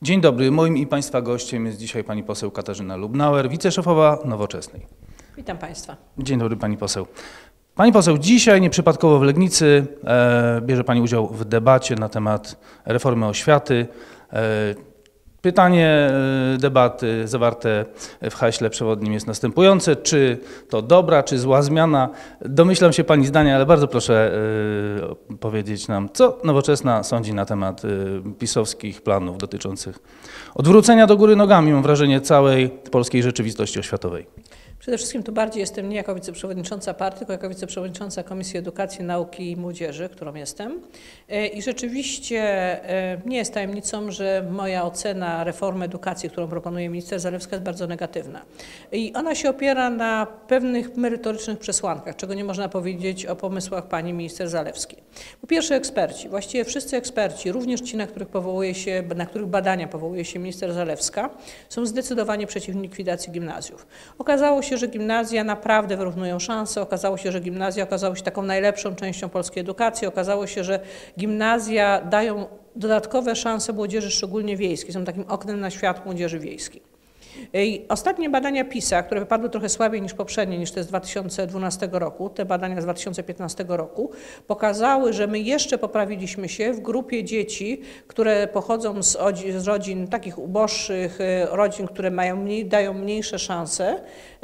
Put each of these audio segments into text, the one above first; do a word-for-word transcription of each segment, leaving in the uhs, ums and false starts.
Dzień dobry, moim i Państwa gościem jest dzisiaj pani poseł Katarzyna Lubnauer, wiceszefowa Nowoczesnej. Witam Państwa. Dzień dobry pani poseł. Pani poseł, dzisiaj nieprzypadkowo w Legnicy e, bierze pani udział w debacie na temat reformy oświaty. E, Pytanie debaty zawarte w haśle przewodnim jest następujące. Czy to dobra, czy zła zmiana? Domyślam się pani zdania, ale bardzo proszę y, powiedzieć nam, co Nowoczesna sądzi na temat y, pisowskich planów dotyczących odwrócenia do góry nogami, mam wrażenie, całej polskiej rzeczywistości oświatowej. Przede wszystkim tu bardziej jestem nie jako wiceprzewodnicząca partii, tylko jako wiceprzewodnicząca Komisji Edukacji, Nauki i Młodzieży, którą jestem. I rzeczywiście nie jest tajemnicą, że moja ocena reformy edukacji, którą proponuje minister Zalewska, jest bardzo negatywna. I ona się opiera na pewnych merytorycznych przesłankach, czego nie można powiedzieć o pomysłach pani minister Zalewskiej. Po pierwsze eksperci, właściwie wszyscy eksperci, również ci, na których powołuje się, na których badania powołuje się minister Zalewska, są zdecydowanie przeciwni likwidacji gimnazjów. Okazało się, że gimnazja naprawdę wyrównują szanse, okazało się, że gimnazja okazały się taką najlepszą częścią polskiej edukacji, okazało się, że gimnazja dają dodatkowe szanse młodzieży, szczególnie wiejskiej, są takim oknem na świat młodzieży wiejskiej. I ostatnie badania PISA, które wypadły trochę słabiej niż poprzednie, niż te z dwa tysiące dwunastego roku, te badania z dwa tysiące piętnastego roku, pokazały, że my jeszcze poprawiliśmy się w grupie dzieci, które pochodzą z, z rodzin takich uboższych, rodzin, które mają mniej, dają mniejsze szanse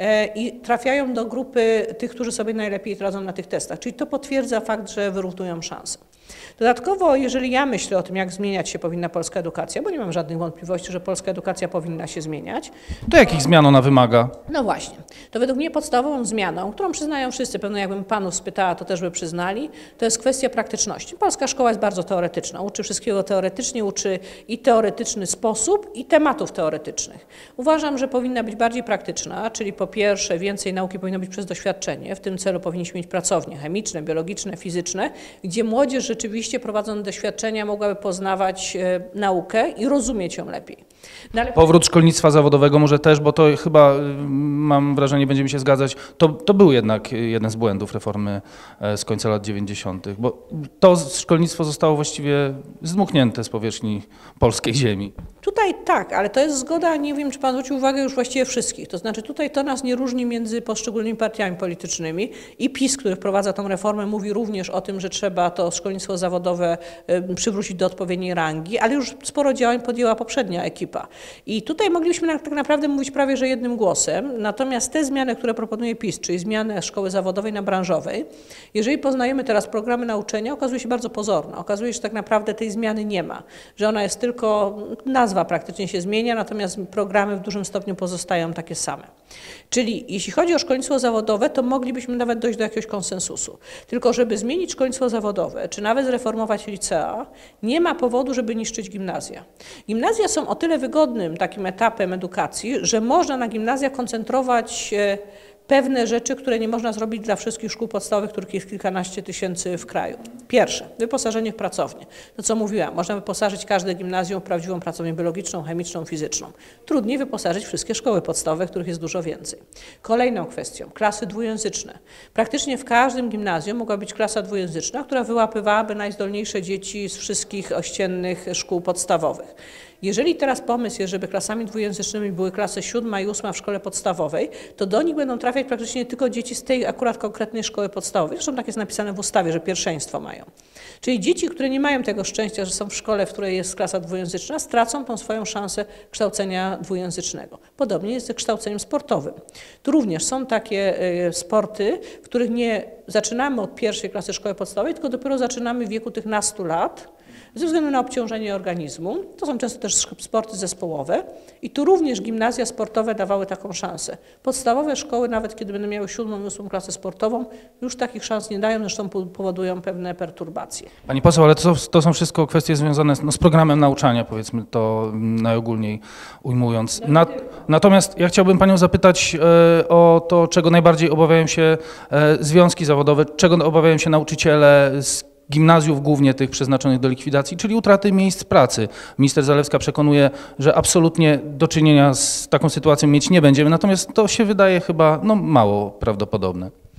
i trafiają do grupy tych, którzy sobie najlepiej radzą na tych testach. Czyli to potwierdza fakt, że wyrównują szanse. Dodatkowo, jeżeli ja myślę o tym, jak zmieniać się powinna polska edukacja, bo nie mam żadnych wątpliwości, że polska edukacja powinna się zmieniać. To jakich zmian ona wymaga? No właśnie. To według mnie podstawową zmianą, którą przyznają wszyscy, pewno jakbym panów spytała, to też by przyznali, to jest kwestia praktyczności. Polska szkoła jest bardzo teoretyczna, uczy wszystkiego teoretycznie, uczy i teoretyczny sposób, i tematów teoretycznych. Uważam, że powinna być bardziej praktyczna, czyli po pierwsze więcej nauki powinno być przez doświadczenie, w tym celu powinniśmy mieć pracownie chemiczne, biologiczne, fizyczne, gdzie młodzież rzeczywiście prowadząc doświadczenia mogłaby poznawać e, naukę i rozumieć ją lepiej. No, ale... Powrót szkolnictwa zawodowego może też, bo to chyba, mam wrażenie, będziemy się zgadzać, to, to był jednak jeden z błędów reformy z końca lat dziewięćdziesiątych, bo to szkolnictwo zostało właściwie zdmuchnięte z powierzchni polskiej ziemi. Tutaj tak, ale to jest zgoda, nie wiem, czy pan zwrócił uwagę, już właściwie wszystkich. To znaczy tutaj to nas nie różni między poszczególnymi partiami politycznymi i PiS, który wprowadza tą reformę, mówi również o tym, że trzeba to szkolnictwo zawodowe przywrócić do odpowiedniej rangi, ale już sporo działań podjęła poprzednia ekipa. I tutaj mogliśmy tak naprawdę mówić prawie, że jednym głosem, natomiast te zmiany, które proponuje PiS, czyli zmianę szkoły zawodowej na branżowej, jeżeli poznajemy teraz programy nauczania, okazuje się bardzo pozorna. Okazuje się, że tak naprawdę tej zmiany nie ma, że ona jest tylko, nazwa praktycznie się zmienia, natomiast programy w dużym stopniu pozostają takie same. Czyli jeśli chodzi o szkolnictwo zawodowe, to moglibyśmy nawet dojść do jakiegoś konsensusu. Tylko żeby zmienić szkolnictwo zawodowe, czy nawet zreformować licea, nie ma powodu, żeby niszczyć gimnazja. Gimnazja są o tyle wygodnym takim etapem edukacji, że można na gimnazjach koncentrować pewne rzeczy, które nie można zrobić dla wszystkich szkół podstawowych, których jest kilkanaście tysięcy w kraju. Pierwsze, wyposażenie w pracownię. To co mówiłam, można wyposażyć każde gimnazjum w prawdziwą pracownię biologiczną, chemiczną, fizyczną. Trudniej wyposażyć wszystkie szkoły podstawowe, których jest dużo więcej. Kolejną kwestią, klasy dwujęzyczne. Praktycznie w każdym gimnazjum mogła być klasa dwujęzyczna, która wyłapywałaby najzdolniejsze dzieci z wszystkich ościennych szkół podstawowych. Jeżeli teraz pomysł jest, żeby klasami dwujęzycznymi były klasy siódma i ósma w szkole podstawowej, to do nich będą trafiać praktycznie tylko dzieci z tej akurat konkretnej szkoły podstawowej. Zresztą tak jest napisane w ustawie, że pierwszeństwo mają. Czyli dzieci, które nie mają tego szczęścia, że są w szkole, w której jest klasa dwujęzyczna, stracą tą swoją szansę kształcenia dwujęzycznego. Podobnie jest ze kształceniem sportowym. Tu również są takie y, sporty, w których nie zaczynamy od pierwszej klasy szkoły podstawowej, tylko dopiero zaczynamy w wieku tych nastu lat, ze względu na obciążenie organizmu. To są często też sporty zespołowe i tu również gimnazja sportowe dawały taką szansę. Podstawowe szkoły, nawet kiedy będą miały siódmą i ósmą klasę sportową, już takich szans nie dają, zresztą powodują pewne perturbacje. Pani poseł, ale to, to są wszystko kwestie związane z, no, z programem nauczania, powiedzmy to najogólniej ujmując. Na, natomiast ja chciałbym panią zapytać e, o to, czego najbardziej obawiają się e, związki zawodowe, czego obawiają się nauczyciele z gimnazjów, głównie tych przeznaczonych do likwidacji, czyli utraty miejsc pracy. Minister Zalewska przekonuje, że absolutnie do czynienia z taką sytuacją mieć nie będziemy, natomiast to się wydaje chyba no, mało prawdopodobne.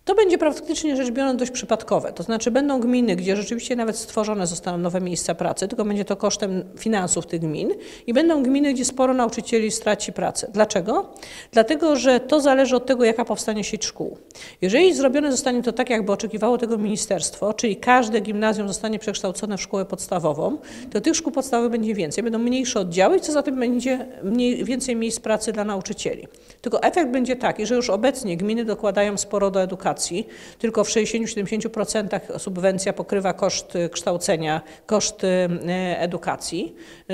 To będzie praktycznie rzecz biorąc dość przypadkowe. To znaczy będą gminy, gdzie rzeczywiście nawet stworzone zostaną nowe miejsca pracy, tylko będzie to kosztem finansów tych gmin i będą gminy, gdzie sporo nauczycieli straci pracę. Dlaczego? Dlatego, że to zależy od tego, jaka powstanie sieć szkół. Jeżeli zrobione zostanie to tak, jakby oczekiwało tego ministerstwo, czyli każde gimnazjum zostanie przekształcone w szkołę podstawową, to tych szkół podstawowych będzie więcej, będą mniejsze oddziały i co za tym będzie mniej, więcej miejsc pracy dla nauczycieli. Tylko efekt będzie taki, że już obecnie gminy dokładają sporo do edukacji, tylko w sześćdziesięciu do siedemdziesięciu procentach subwencja pokrywa koszt kształcenia, koszt edukacji,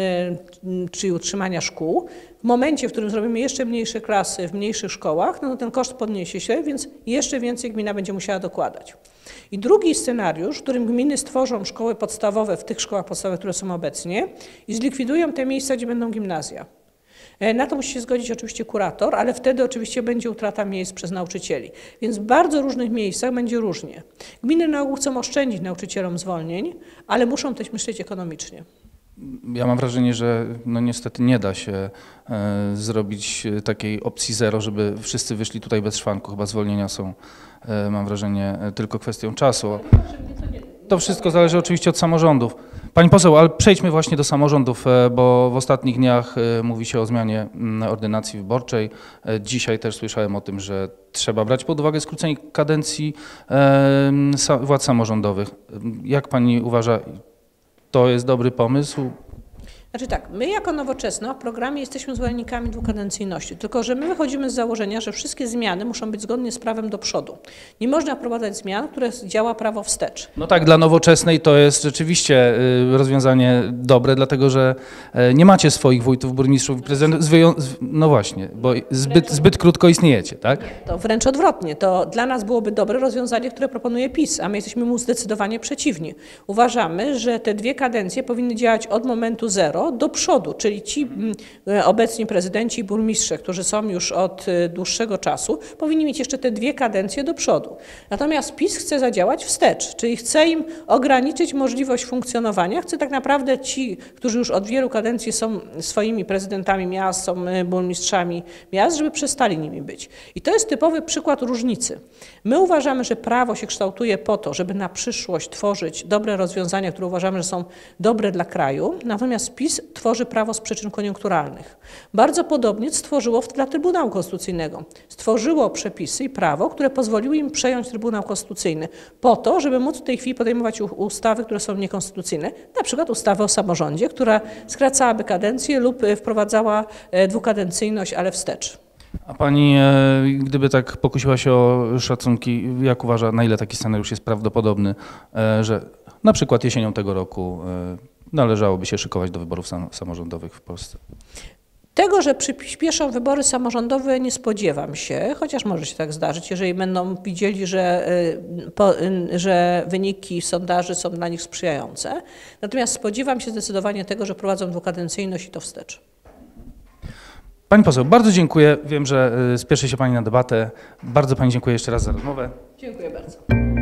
czyli utrzymania szkół. W momencie, w którym zrobimy jeszcze mniejsze klasy w mniejszych szkołach, no to ten koszt podniesie się, więc jeszcze więcej gmina będzie musiała dokładać. I drugi scenariusz, w którym gminy stworzą szkoły podstawowe w tych szkołach podstawowych, które są obecnie i zlikwidują te miejsca, gdzie będą gimnazja. Na to musi się zgodzić oczywiście kurator, ale wtedy oczywiście będzie utrata miejsc przez nauczycieli. Więc w bardzo różnych miejscach będzie różnie. Gminy na ogół chcą oszczędzić nauczycielom zwolnień, ale muszą też myśleć ekonomicznie. Ja mam wrażenie, że no niestety nie da się e, zrobić takiej opcji zero, żeby wszyscy wyszli tutaj bez szwanku. Chyba zwolnienia są, e, mam wrażenie, tylko kwestią czasu. To wszystko zależy oczywiście od samorządów. Pani poseł, ale przejdźmy właśnie do samorządów, bo w ostatnich dniach mówi się o zmianie ordynacji wyborczej. Dzisiaj też słyszałem o tym, że trzeba brać pod uwagę skrócenie kadencji władz samorządowych. Jak pani uważa, to jest dobry pomysł? Znaczy tak, my jako Nowoczesna w programie jesteśmy zwolennikami dwukadencyjności, tylko że my wychodzimy z założenia, że wszystkie zmiany muszą być zgodnie z prawem do przodu. Nie można wprowadzać zmian, które działa prawo wstecz. No tak, dla Nowoczesnej to jest rzeczywiście rozwiązanie dobre, dlatego że nie macie swoich wójtów, burmistrzów i prezydentów, no właśnie, bo zbyt, zbyt krótko istniejecie, tak? To wręcz odwrotnie, to dla nas byłoby dobre rozwiązanie, które proponuje PiS, a my jesteśmy mu zdecydowanie przeciwni. Uważamy, że te dwie kadencje powinny działać od momentu zero do przodu, czyli ci obecni prezydenci i burmistrze, którzy są już od dłuższego czasu, powinni mieć jeszcze te dwie kadencje do przodu. Natomiast PiS chce zadziałać wstecz, czyli chce im ograniczyć możliwość funkcjonowania, chce tak naprawdę ci, którzy już od wielu kadencji są swoimi prezydentami miast, są burmistrzami miast, żeby przestali nimi być. I to jest typowy przykład różnicy. My uważamy, że prawo się kształtuje po to, żeby na przyszłość tworzyć dobre rozwiązania, które uważamy, że są dobre dla kraju, natomiast PiS tworzy prawo z przyczyn koniunkturalnych. Bardzo podobnie stworzyło dla Trybunału Konstytucyjnego. Stworzyło przepisy i prawo, które pozwoliły im przejąć Trybunał Konstytucyjny po to, żeby móc w tej chwili podejmować ustawy, które są niekonstytucyjne, na przykład ustawę o samorządzie, która skracałaby kadencję lub wprowadzała dwukadencyjność, ale wstecz. A pani, gdyby tak pokusiła się o szacunki, jak uważa, na ile taki scenariusz jest prawdopodobny, że na przykład jesienią tego roku należałoby się szykować do wyborów sam, samorządowych w Polsce? Tego, że przyspieszą wybory samorządowe, nie spodziewam się, chociaż może się tak zdarzyć, jeżeli będą widzieli, że, po, że wyniki sondaży są dla nich sprzyjające. Natomiast spodziewam się zdecydowanie tego, że prowadzą dwukadencyjność i to wstecz. Pani poseł, bardzo dziękuję. Wiem, że spieszy się pani na debatę. Bardzo pani dziękuję jeszcze raz za rozmowę. Dziękuję bardzo.